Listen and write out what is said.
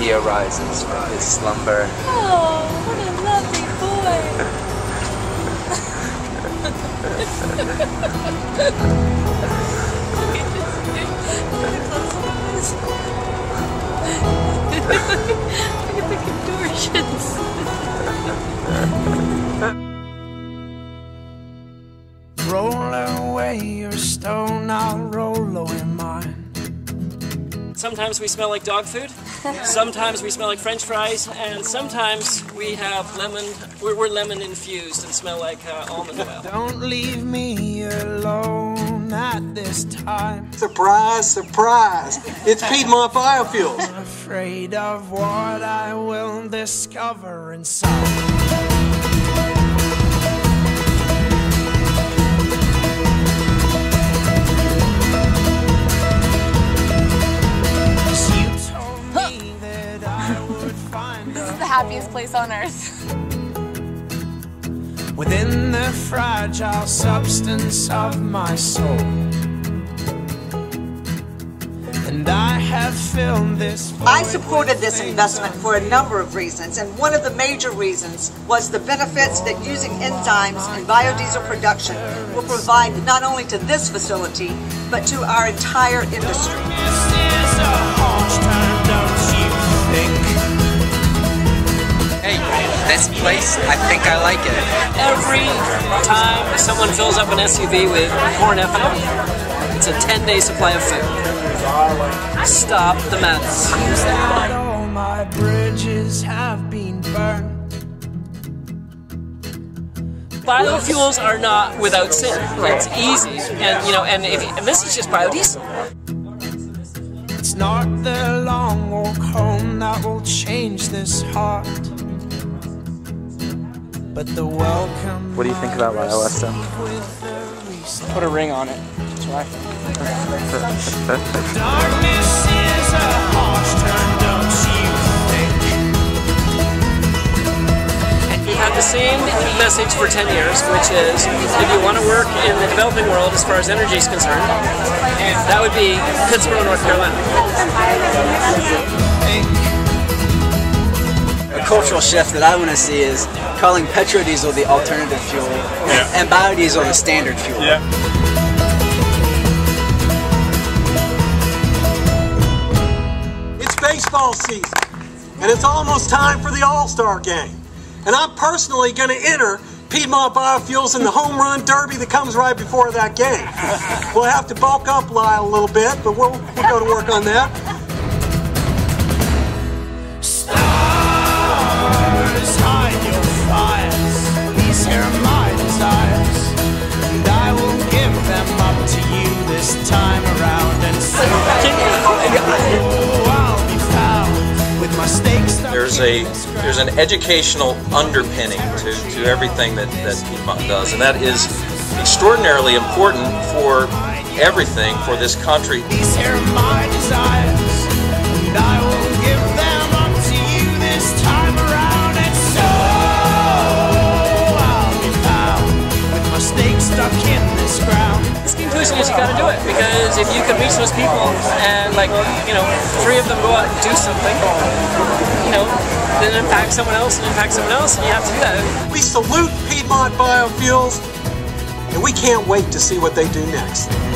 he arises from his slumber. Oh, what a lovely boy. Look at the contortions. Roll away your stone, I'll roll away mine. Sometimes we smell like dog food, sometimes we smell like French fries, and sometimes we have we're lemon infused and smell like almond oil. Don't leave me alone at this time. Surprise, surprise! It's Piedmont Biofuels. I'm afraid of what I will discover inside. This is the happiest place on earth. Within the fragile substance of my soul, and I have filled this. I supported this investment for a number of reasons, and one of the major reasons was the benefits that using enzymes in biodiesel production will provide not only to this facility, but to our entire industry. Hey, this place, I think I like it. Every time someone fills up an SUV with corn ethanol, it's a 10-day supply of food. Stop the madness. All my bridges have been burned. Biofuels are not without sin. It's easy, and and this is just biodiesel. It's not the long walk home that will change this heart, but the welcome. What do you think about BioFuels? Put a ring on it. That's right. Darkness is a harsh turn, don't you think? We've had the same message for 10 years, which is if you want to work in the developing world as far as energy is concerned, that would be Pittsboro, North Carolina. A cultural shift that I want to see is calling petrodiesel the alternative fuel and biodiesel the standard fuel. Yeah. It's baseball season, and it's almost time for the All-Star game. And I'm personally going to enter Piedmont Biofuels in the home run derby that comes right before that game. We'll have to bulk up Lyle a little bit, but we'll go to work on that. Stars, hide your fires. These here are my desires, and I will give them up to you this time around. And so I'll be found with my stakes. There's an educational underpinning to everything that Piedmont does, and that is extraordinarily important for everything for this country. These here are my desires, and I will give them up to you this time around. And so I'll be found with my stake stuck in this ground. This conclusion is you got to do it, because if you can reach those people and 3 of them go out and do something, then impact someone else and impact someone else, and you have to do that. We salute Piedmont Biofuels, and we can't wait to see what they do next.